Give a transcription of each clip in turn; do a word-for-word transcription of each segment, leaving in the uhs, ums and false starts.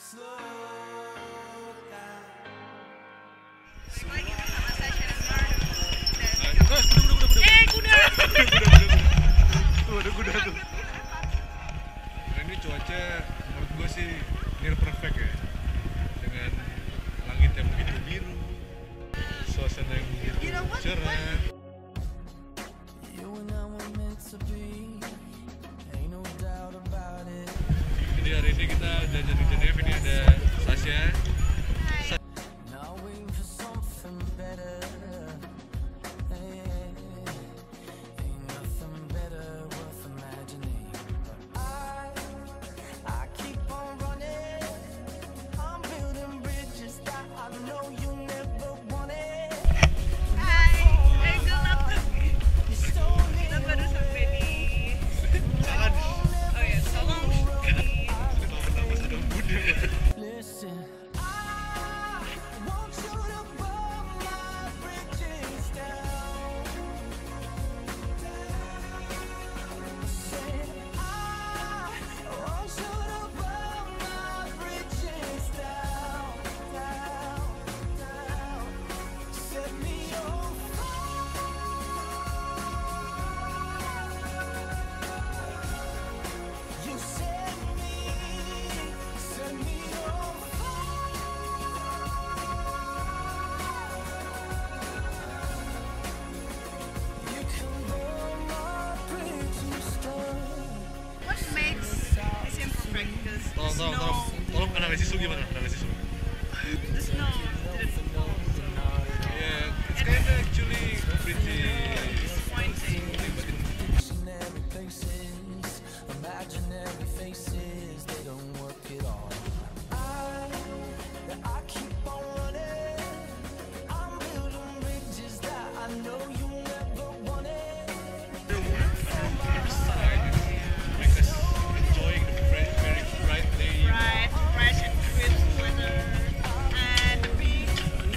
Lagi bersama saya Sharon Mardo. Eh, kuda. Tuh ada kuda tuh. Nah, ini cuaca menurut gue sih near perfect ya. Dengan langit yang begitu biru, suasana yang begitu cerah. Jadi hari ini kita jajan di Megève, ini ada Sasha. Kita baru sampai di Sallanches. Oh ya, Sallanches. Sudah tahu kenapa sedang Buddha. What makes this imperfect? Because the Tolong, tolong, snow, tolong, tolong analisis lu gimana? Analisis lu. the snow didn't fall, so Yeah, it's kind of actually pretty disappointing. make us enjoying the bright, very bright day. Bright, fresh and crisp weather, and the beach.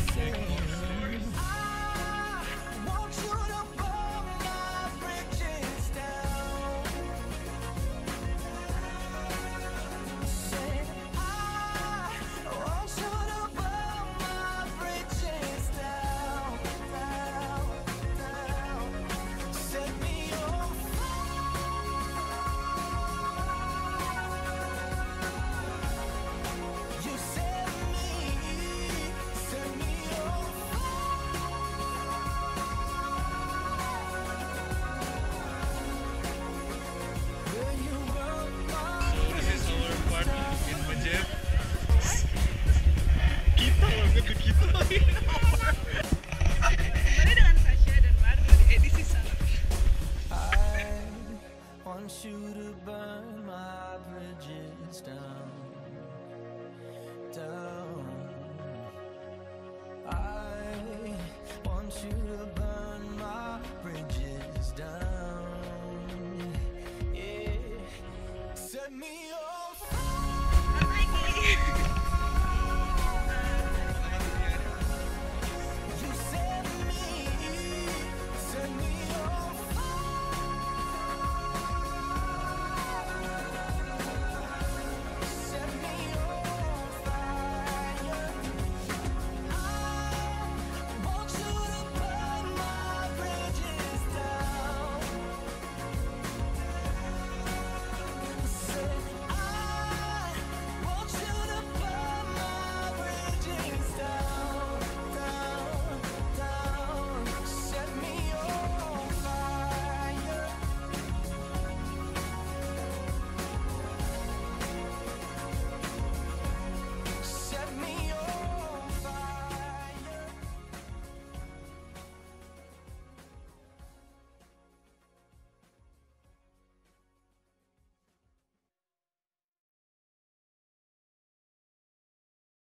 So this is our party in Megève. Kita banget tuh kita.